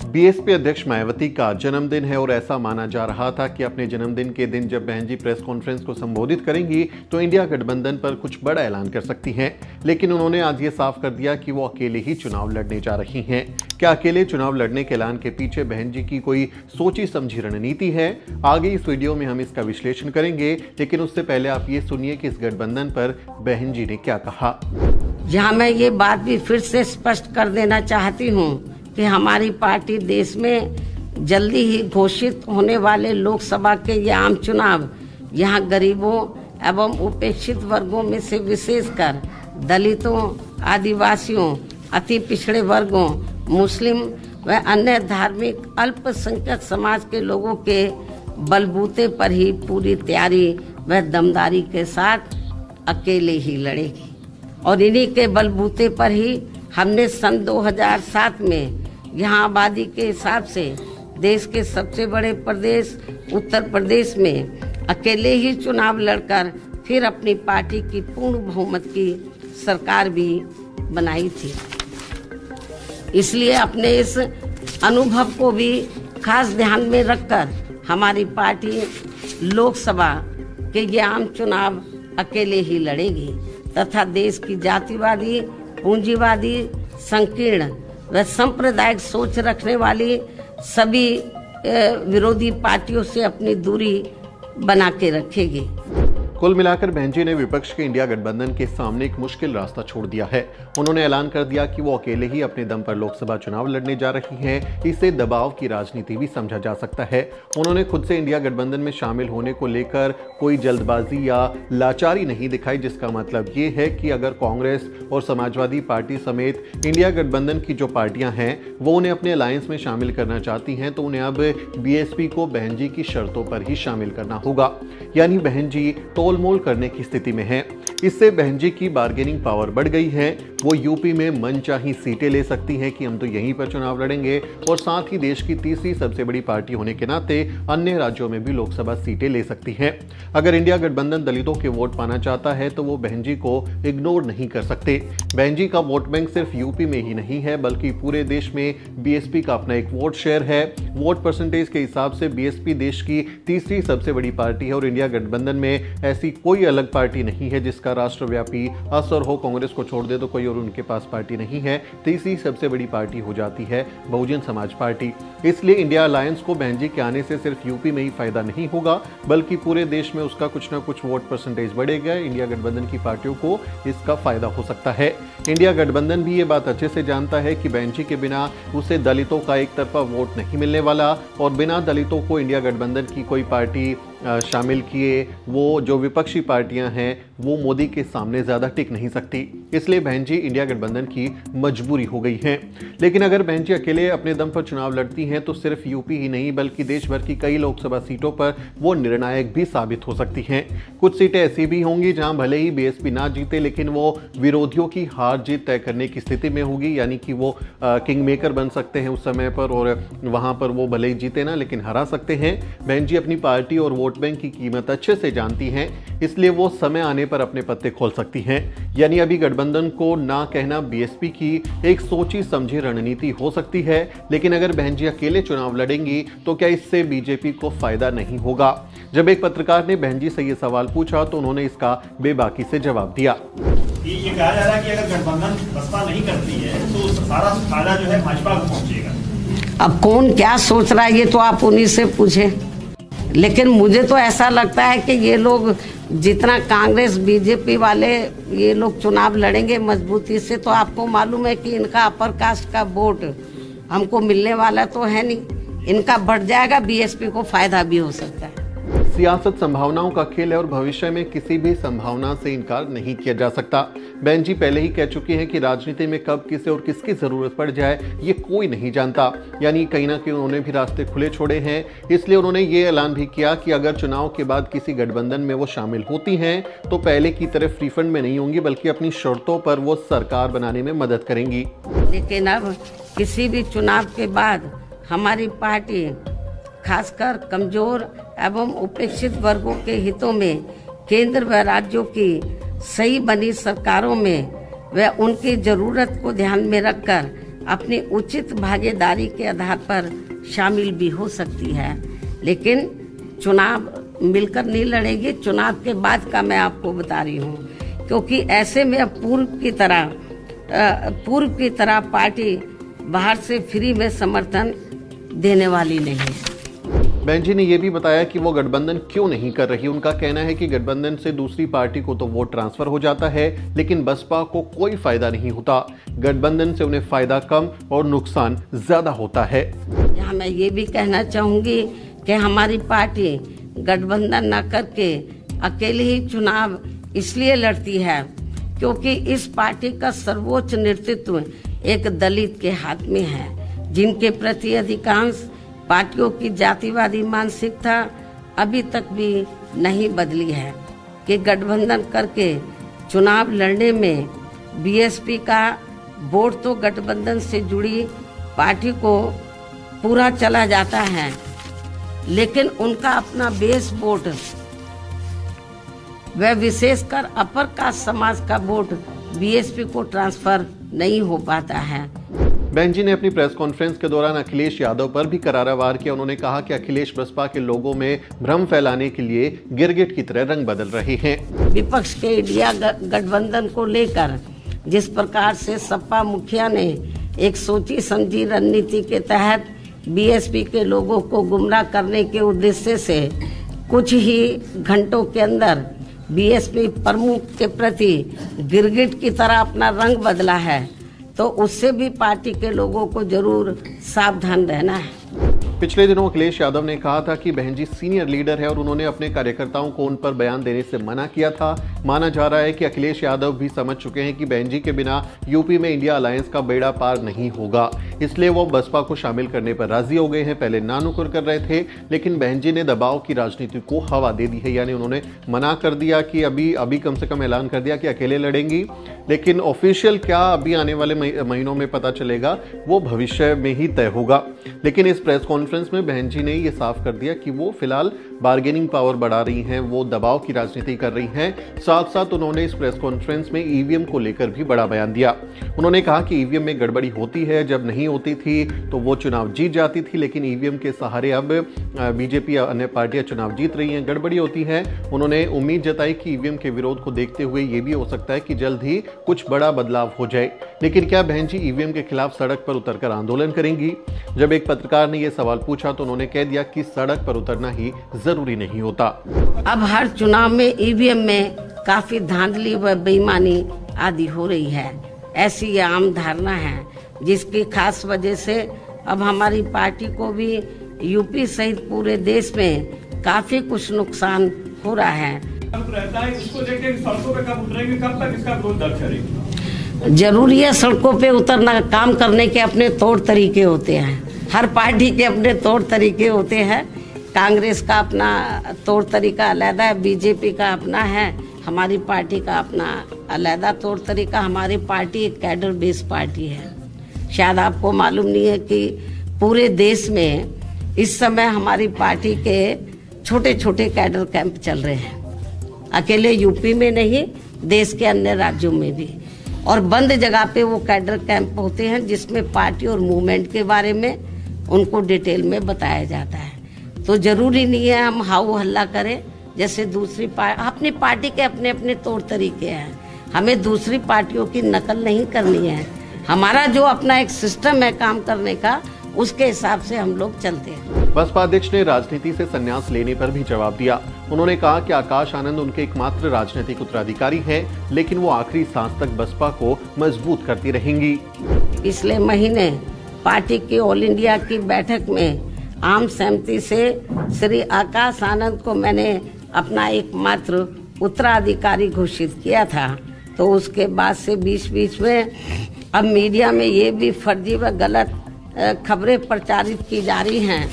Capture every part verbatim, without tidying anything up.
BSP अध्यक्ष मायावती का जन्मदिन है और ऐसा माना जा रहा था कि अपने जन्मदिन के दिन जब बहन जी प्रेस कॉन्फ्रेंस को संबोधित करेंगी तो इंडिया गठबंधन पर कुछ बड़ा ऐलान कर सकती हैं। लेकिन उन्होंने आज ये साफ कर दिया कि वो अकेले ही चुनाव लड़ने जा रही हैं। क्या अकेले चुनाव लड़ने के ऐलान के पीछे बहन जी की कोई सोची समझी रणनीति है? आगे इस वीडियो में हम इसका विश्लेषण करेंगे, लेकिन उससे पहले आप ये सुनिए कि इस गठबंधन पर बहन जी ने क्या कहा। यहाँ मैं ये बात भी फिर से स्पष्ट कर देना चाहती हूँ कि हमारी पार्टी देश में जल्दी ही घोषित होने वाले लोकसभा के ये आम चुनाव यहाँ गरीबों एवं उपेक्षित वर्गों में से विशेषकर दलितों, आदिवासियों, अति पिछड़े वर्गों, मुस्लिम व अन्य धार्मिक अल्पसंख्यक समाज के लोगों के बलबूते पर ही पूरी तैयारी व दमदारी के साथ अकेले ही लड़ेगी। और इन्हीं के बलबूते पर ही हमने सन दो हज़ार सात में यहाँ आबादी के हिसाब से देश के सबसे बड़े प्रदेश उत्तर प्रदेश में अकेले ही चुनाव लड़कर फिर अपनी पार्टी की पूर्ण बहुमत की सरकार भी बनाई थी। इसलिए अपने इस अनुभव को भी खास ध्यान में रखकर हमारी पार्टी लोकसभा के ये आम चुनाव अकेले ही लड़ेगी तथा देश की जातिवादी, पूंजीवादी, संकीर्ण व सांप्रदायिक सोच रखने वाली सभी विरोधी पार्टियों से अपनी दूरी बना के रखेगी। कुल मिलाकर बहन जी ने विपक्ष के इंडिया गठबंधन के सामने एक मुश्किल रास्ता छोड़ दिया है। उन्होंने ऐलान कर दिया कि वो अकेले ही अपने दम पर लोकसभा चुनाव लड़ने जा रही हैं। इससे दबाव की राजनीति भी समझा जा सकता है। उन्होंने खुद से इंडिया गठबंधन में शामिल होने को लेकर कोई जल्दबाजी या लाचारी नहीं दिखाई, जिसका मतलब ये है कि अगर कांग्रेस और समाजवादी पार्टी समेत इंडिया गठबंधन की जो पार्टियां हैं वो उन्हें अपने अलायंस में शामिल करना चाहती हैं तो उन्हें अब बीएसपी को बहन जी की शर्तों पर ही शामिल करना होगा। यानी बहन जी तोलमोल करने की स्थिति में है। इससे बहन जी की बार्गेनिंग पावर बढ़ गई है। वो यूपी में मनचाही सीटें ले सकती हैं कि हम तो यहीं पर चुनाव लड़ेंगे, और साथ ही देश की तीसरी सबसे बड़ी पार्टी होने के नाते अन्य राज्यों में भी लोकसभा सीटें ले सकती हैं। अगर इंडिया गठबंधन दलितों के वोट पाना चाहता है तो वो बहन जी को इग्नोर नहीं कर सकते। बहन जी का वोट बैंक सिर्फ यूपी में ही नहीं है बल्कि पूरे देश में बीएसपी का अपना एक वोट शेयर है। वोट परसेंटेज के हिसाब से बीएसपी देश की तीसरी सबसे बड़ी पार्टी है और इंडिया गठबंधन में ऐसी कोई अलग पार्टी नहीं है जिसका राष्ट्रव्यापी असर हो। कांग्रेस को छोड़ दे तो कोई और उनके पास पार्टी नहीं है। तीसरी सबसे बड़ी पार्टी हो जाती है बहुजन समाज पार्टी। इसलिए इंडिया अलायंस को बहन जी के आने से सिर्फ यूपी में ही फायदा नहीं होगा बल्कि पूरे देश में उसका कुछ ना कुछ वोट परसेंटेज बढ़ेगा। इंडिया गठबंधन की पार्टियों को इसका फायदा हो सकता है। इंडिया गठबंधन भी ये बात अच्छे से जानता है कि बहन जी के बिना उसे दलितों का एक तरफा वोट नहीं मिलने वाला, और बिना दलितों को इंडिया गठबंधन की कोई पार्टी शामिल किए वो जो विपक्षी पार्टियां हैं वो मोदी के सामने ज़्यादा टिक नहीं सकती। इसलिए बहन जी इंडिया गठबंधन की मजबूरी हो गई है। लेकिन अगर बहन जी अकेले अपने दम पर चुनाव लड़ती हैं तो सिर्फ यूपी ही नहीं बल्कि देश भर की कई लोकसभा सीटों पर वो निर्णायक भी साबित हो सकती हैं। कुछ सीटें ऐसी भी होंगी जहां भले ही बीएसपी ना जीते लेकिन वो विरोधियों की हार जीत तय करने की स्थिति में होगी, यानी कि वो किंग मेकर बन सकते हैं उस समय पर, और वहां पर वो भले ही जीते ना लेकिन हरा सकते हैं। बहन जी अपनी पार्टी और वोट बैंक की कीमत अच्छे से जानती हैं, इसलिए वो समय आने पर अपने पत्ते खोल सकती हैं। यानी अभी गठबंधन को ना कहना बीएसपी की एक सोची समझी रणनीति हो सकती है। लेकिन अगर बहन जी अकेले चुनाव लड़ेंगी तो क्या इससे बीजेपी को फायदा नहीं होगा? जब एक पत्रकार ने बहन जी से ये सवाल पूछा तो उन्होंने इसका बेबाकी से जवाब दिया। ये कहा जा रहा है कि अगर गठबंधन बसपा नहीं करती है तो सारा फायदा जो है भाजपा को पहुंचेगा। अब कौन क्या सोच रहा है ये तो आप उन्हीं से पूछे, लेकिन मुझे तो ऐसा लगता है कि ये लोग जितना कांग्रेस बीजेपी वाले ये लोग चुनाव लड़ेंगे मजबूती से, तो आपको मालूम है कि इनका अपर कास्ट का वोट हमको मिलने वाला तो है नहीं, इनका बढ़ जाएगा, बीएसपी को फायदा भी हो सकता है। सियासत संभावनाओं का खेल है और भविष्य में किसी भी संभावना से इनकार नहीं किया जा सकता। बहन जी पहले ही कह चुकी हैं कि राजनीति में कब किसे और किसकी जरूरत पड़ जाए ये कोई नहीं जानता। यानी कहीं ना कहीं उन्होंने भी रास्ते खुले छोड़े हैं। इसलिए उन्होंने ये ऐलान भी किया कि अगर चुनाव के बाद किसी गठबंधन में वो शामिल होती हैं तो पहले की तरह फ्री फंड में नहीं होंगी बल्कि अपनी शर्तों पर वो सरकार बनाने में मदद करेंगी। लेकिन अब किसी भी चुनाव के बाद हमारी पार्टी खासकर कमजोर एवं उपेक्षित वर्गों के हितों में केंद्र व राज्यों की सही बनी सरकारों में व उनकी जरूरत को ध्यान में रखकर अपनी उचित भागीदारी के आधार पर शामिल भी हो सकती है, लेकिन चुनाव मिलकर नहीं लड़ेगी। चुनाव के बाद का मैं आपको बता रही हूँ, क्योंकि ऐसे में अब पूर्व की तरह पूर्व की तरह पार्टी बाहर से फ्री में समर्थन देने वाली नहीं है। बहन जी ने यह भी बताया कि वो गठबंधन क्यों नहीं कर रही। उनका कहना है कि गठबंधन से दूसरी पार्टी को तो वोट ट्रांसफर हो जाता है, लेकिन बसपा को कोई फायदा नहीं होता। गठबंधन से उन्हें फायदा कम और नुकसान ज्यादा होता है। यहाँ मैं ये भी कहना चाहूंगी कि हमारी पार्टी गठबंधन न करके अकेले ही चुनाव इसलिए लड़ती है क्योंकि इस पार्टी का सर्वोच्च नेतृत्व एक दलित के हाथ में है, जिनके प्रति अधिकांश पार्टियों की जातिवादी मानसिकता अभी तक भी नहीं बदली है कि गठबंधन करके चुनाव लड़ने में बीएसपी का वोट तो गठबंधन से जुड़ी पार्टी को पूरा चला जाता है, लेकिन उनका अपना बेस वोट वह विशेषकर अपर कास्ट समाज का वोट बीएसपी को ट्रांसफर नहीं हो पाता है। बहन जी ने अपनी प्रेस कॉन्फ्रेंस के दौरान अखिलेश यादव पर भी करारा वार किया। उन्होंने कहा कि अखिलेश बसपा के लोगों में भ्रम फैलाने के लिए गिरगिट की तरह रंग बदल रहे हैं। विपक्ष के इंडिया गठबंधन को लेकर जिस प्रकार से सपा मुखिया ने एक सोची समझी रणनीति के तहत बीएसपी के लोगों को गुमराह करने के उद्देश्य से कुछ ही घंटों के अंदर बीएसपी प्रमुख के प्रति गिरगिट की तरह अपना रंग बदला है, तो उससे भी पार्टी के लोगों को जरूर सावधान रहना है। पिछले दिनों अखिलेश यादव ने कहा था कि बहन जी सीनियर लीडर है और उन्होंने अपने कार्यकर्ताओं को उन पर बयान देने से मना किया था। माना जा रहा है कि अखिलेश यादव भी समझ चुके हैं कि बहन जी के बिना यूपी में इंडिया अलायंस का बेड़ा पार नहीं होगा, इसलिए वो बसपा को शामिल करने पर राजी हो गए हैं। पहले ना नुकुर कर रहे थे, लेकिन बहन जी ने दबाव की राजनीति को हवा दे दी है, यानी उन्होंने मना कर दिया कि अभी अभी कम से कम ऐलान कर दिया कि अकेले लड़ेंगी, लेकिन ऑफिशियल क्या अभी आने वाले महीनों में पता चलेगा, वो भविष्य में ही तय होगा। लेकिन इस प्रेस कॉन्फ्रेंस में बहन जी ने ये साफ कर दिया कि वो फिलहाल बार्गेनिंग पावर बढ़ा रही हैं, वो दबाव की राजनीति कर रही हैं। साथ साथ उन्होंने इस प्रेस कॉन्फ्रेंस में ईवीएम को लेकर भी बड़ा बयान दिया। उन्होंने कहा कि ईवीएम में गड़बड़ी होती है, जब नहीं होती थी तो वो चुनाव जीत जाती थी, लेकिन ईवीएम के सहारे अब बीजेपी या अन्य पार्टियां चुनाव जीत रही हैं, गड़बड़ी होती है। उन्होंने उम्मीद जताई कि ईवीएम के विरोध को देखते हुए ये भी हो सकता है कि जल्द ही कुछ बड़ा बदलाव हो जाए। लेकिन क्या बहन जी ईवीएम के खिलाफ सड़क पर उतरकर आंदोलन करेंगी? जब एक पत्रकार ने यह सवाल पूछा तो उन्होंने कह दिया कि सड़क पर उतरना ही जरूरी नहीं होता। अब हर चुनाव में ईवीएम में काफी धांधली व बेईमानी आदि हो रही है, ऐसी ये आम धारणा है, जिसकी खास वजह से अब हमारी पार्टी को भी यूपी सहित पूरे देश में काफी कुछ नुकसान हो रहा है। रहता है इसको लेकर सड़कों पे कब उतरेंगे, कब तक इसका विरोध दर्ज करेंगे? जरूरी है सड़कों पे उतरना। काम करने के अपने तौर तरीके होते हैं, हर पार्टी के अपने तौर तरीके होते हैं। कांग्रेस का अपना तौर तरीका अलग है, बीजेपी का अपना है, हमारी पार्टी का अपना अलग तौर तरीका। हमारी पार्टी एक कैडर बेस्ड पार्टी है। शायद आपको मालूम नहीं है कि पूरे देश में इस समय हमारी पार्टी के छोटे छोटे कैडर कैंप चल रहे हैं, अकेले यूपी में नहीं, देश के अन्य राज्यों में भी। और बंद जगह पे वो कैडर कैंप होते हैं जिसमें पार्टी और मूवमेंट के बारे में उनको डिटेल में बताया जाता है। तो जरूरी नहीं है हम हाउ हल्ला करें जैसे दूसरी पार्टी। अपनी पार्टी के अपने अपने तौर तरीके हैं, हमें दूसरी पार्टियों की नकल नहीं करनी है। हमारा जो अपना एक सिस्टम है काम करने का, उसके हिसाब से हम लोग चलते हैं। बसपा अध्यक्ष ने राजनीति से संन्यास लेने पर भी जवाब दिया। उन्होंने कहा कि आकाश आनंद उनके एकमात्र राजनीतिक उत्तराधिकारी हैं, लेकिन वो आखिरी सांस तक बसपा को मजबूत करती रहेंगी। पिछले महीने पार्टी की ऑल इंडिया की बैठक में आम सहमति से श्री आकाश आनंद को मैंने अपना एकमात्र उत्तराधिकारी घोषित किया था। तो उसके बाद से बीच बीच में अब मीडिया में ये भी फर्जी व गलत खबरें प्रचारित की जा रही हैं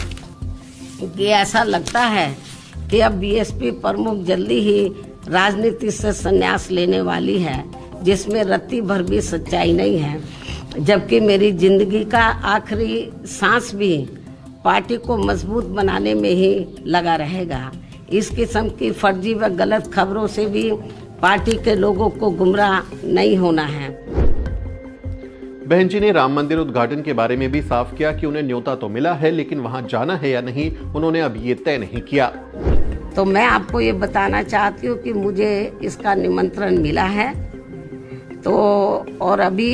कि ऐसा लगता है कि अब बीएसपी प्रमुख जल्दी ही राजनीति से संन्यास लेने वाली है, जिसमें रत्ती भर भी सच्चाई नहीं है। जबकि मेरी जिंदगी का आखिरी सांस भी पार्टी को मजबूत बनाने में ही लगा रहेगा। इस किस्म की फर्जी व गलत खबरों से भी पार्टी के लोगों को गुमराह नहीं होना है। बहन जी ने राम मंदिर उद्घाटन के बारे में भी साफ किया कि उन्हें न्योता तो मिला है, लेकिन वहां जाना है या नहीं उन्होंने अब ये तय नहीं किया। तो मैं आपको ये बताना चाहती हूँ कि मुझे इसका निमंत्रण मिला है, तो और अभी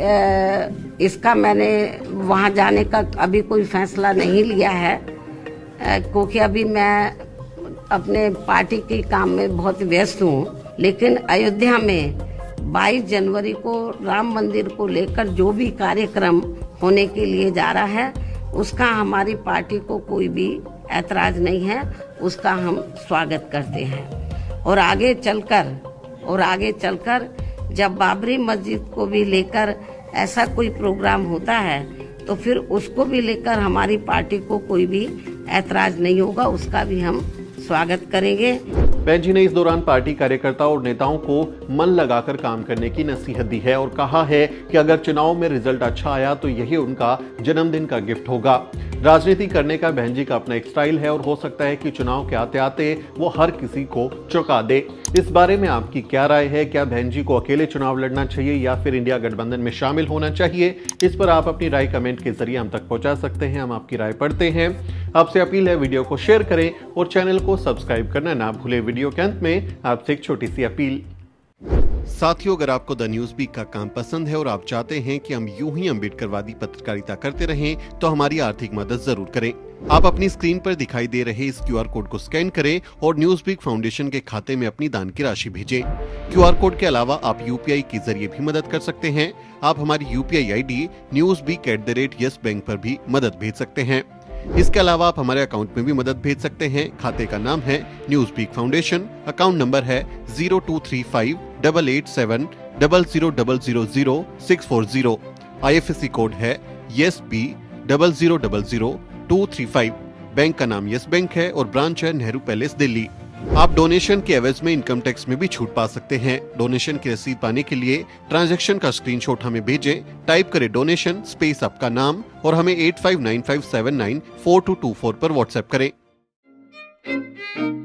इसका मैंने वहाँ जाने का अभी कोई फैसला नहीं लिया है, क्योंकि अभी मैं अपने पार्टी के काम में बहुत व्यस्त हूँ। लेकिन अयोध्या में बाईस जनवरी को राम मंदिर को लेकर जो भी कार्यक्रम होने के लिए जा रहा है उसका हमारी पार्टी को कोई भी ऐतराज नहीं है, उसका हम स्वागत करते हैं। और आगे चलकर और आगे चलकर जब बाबरी मस्जिद को भी लेकर ऐसा कोई प्रोग्राम होता है तो फिर उसको भी लेकर हमारी पार्टी को कोई भी ऐतराज नहीं होगा, उसका भी हम स्वागत करेंगे। बहन जी ने इस दौरान पार्टी कार्यकर्ताओं और नेताओं को मन लगाकर काम करने की नसीहत दी है और कहा है कि अगर चुनाव में रिजल्ट अच्छा आया तो यही उनका जन्मदिन का गिफ्ट होगा। राजनीति करने का बहन जी का अपना एक स्टाइल है और हो सकता है कि चुनाव के आते आते वो हर किसी को चौंका दे। इस बारे में आपकी क्या राय है? क्या बहन जी को अकेले चुनाव लड़ना चाहिए या फिर इंडिया गठबंधन में शामिल होना चाहिए? इस पर आप अपनी राय कमेंट के जरिए हम तक पहुंचा सकते हैं, हम आपकी राय पढ़ते हैं। आपसे अपील है वीडियो को शेयर करें और चैनल को सब्सक्राइब करना ना भूलें। वीडियो के अंत में आपसे एक छोटी सी अपील। साथियों, अगर आपको द न्यूज वीक का काम पसंद है और आप चाहते हैं कि हम यूं ही अम्बेडकरवादी पत्रकारिता करते रहें तो हमारी आर्थिक मदद जरूर करें। आप अपनी स्क्रीन पर दिखाई दे रहे इस क्यूआर कोड को स्कैन करें और न्यूज वीक फाउंडेशन के खाते में अपनी दान की राशि भेजें। क्यूआर कोड के अलावा आप यूपीआई के जरिए भी मदद कर सकते हैं। आप हमारी UPI ID News Week at the rate Yes Bank पर भी मदद भेज सकते हैं। इसके अलावा आप हमारे अकाउंट में भी मदद भेज सकते हैं। खाते का नाम है News Week Foundation, account number है zero two three five double eight seven double zero double zero zero six four zero. IFSC code है Yes B double zero double zero two three five. Bank का नाम yes bank है और branch है Nehru palace Delhi. आप donation के एवज में इनकम टैक्स में भी छूट पा सकते हैं। डोनेशन की रसीद पाने के लिए ट्रांजैक्शन का स्क्रीनशॉट हमें भेजें। टाइप करें डोनेशन स्पेस आपका नाम और हमें eight five nine five seven nine four two two four पर व्हाट्सएप करें।